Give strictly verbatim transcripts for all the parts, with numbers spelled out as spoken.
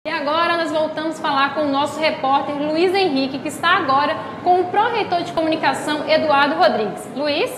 E agora nós voltamos a falar com o nosso repórter Luiz Henrique, que está agora com o pró-reitor de comunicação Eduardo Rodrigues. Luiz?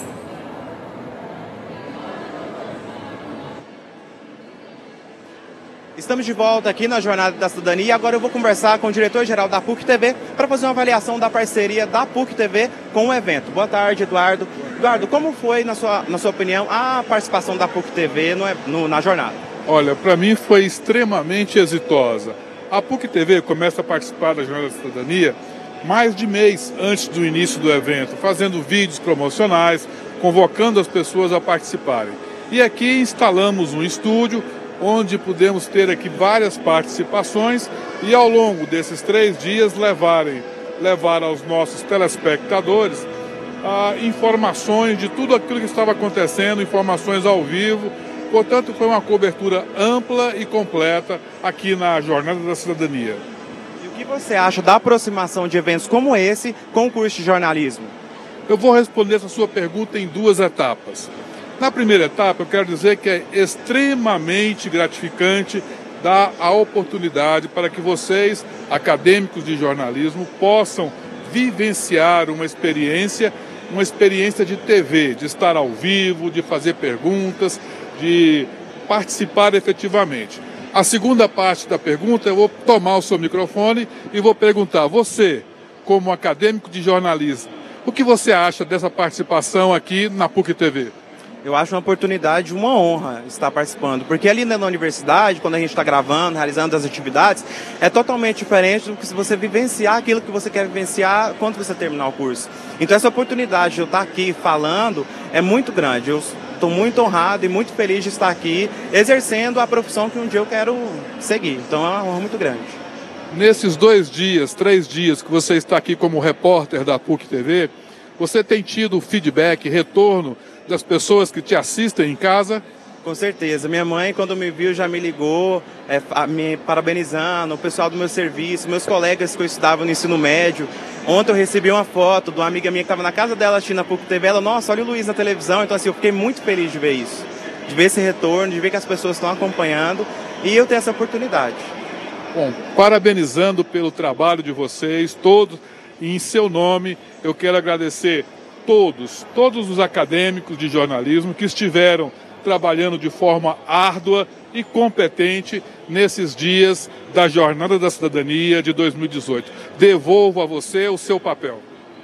Estamos de volta aqui na Jornada da Cidadania e agora eu vou conversar com o diretor-geral da P U C T V para fazer uma avaliação da parceria da P U C T V com o evento. Boa tarde, Eduardo. Eduardo, como foi, na sua, na sua opinião, a participação da P U C T V no, no, na jornada? Olha, para mim foi extremamente exitosa. A P U C T V começa a participar da Jornada da Cidadania mais de mês antes do início do evento, fazendo vídeos promocionais, convocando as pessoas a participarem. E aqui instalamos um estúdio onde pudemos ter aqui várias participações e ao longo desses três dias levarem, levar aos nossos telespectadores ah, informações de tudo aquilo que estava acontecendo, informações ao vivo. Portanto, foi uma cobertura ampla e completa aqui na Jornada da Cidadania. E o que você acha da aproximação de eventos como esse com o curso de jornalismo? Eu vou responder essa sua pergunta em duas etapas. Na primeira etapa, eu quero dizer que é extremamente gratificante dar a oportunidade para que vocês, acadêmicos de jornalismo, possam vivenciar uma experiência, uma experiência de T V, de estar ao vivo, de fazer perguntas, de participar efetivamente. A segunda parte da pergunta, eu vou tomar o seu microfone e vou perguntar, você, como acadêmico de jornalismo, o que você acha dessa participação aqui na P U C T V? Eu acho uma oportunidade, uma honra estar participando, porque ali na universidade, quando a gente está gravando, realizando as atividades, é totalmente diferente do que se você vivenciar aquilo que você quer vivenciar quando você terminar o curso. Então essa oportunidade de eu estar aqui falando é muito grande. Eu estou muito honrado e muito feliz de estar aqui exercendo a profissão que um dia eu quero seguir. Então é uma honra muito grande. Nesses dois dias, três dias que você está aqui como repórter da P U C T V, você tem tido feedback, retorno das pessoas que te assistem em casa? Com certeza. Minha mãe, quando me viu, já me ligou, é, me parabenizando, o pessoal do meu serviço, meus colegas que eu estudava no ensino médio. Ontem eu recebi uma foto de uma amiga minha que estava na casa dela assistindo a P U C T V. Ela, nossa, olha o Luiz na televisão. Então, assim, eu fiquei muito feliz de ver isso. De ver esse retorno, de ver que as pessoas estão acompanhando. E eu tenho essa oportunidade. Bom, parabenizando pelo trabalho de vocês, todos, e em seu nome, eu quero agradecer todos, todos os acadêmicos de jornalismo que estiveram trabalhando de forma árdua e competente nesses dias da Jornada da Cidadania de dois mil e dezoito. Devolvo a você o seu papel.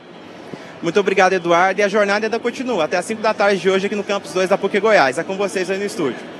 Muito obrigado, Eduardo. E a jornada ainda continua até às cinco da tarde de hoje aqui no Campus dois da P U C Goiás. É com vocês aí no estúdio.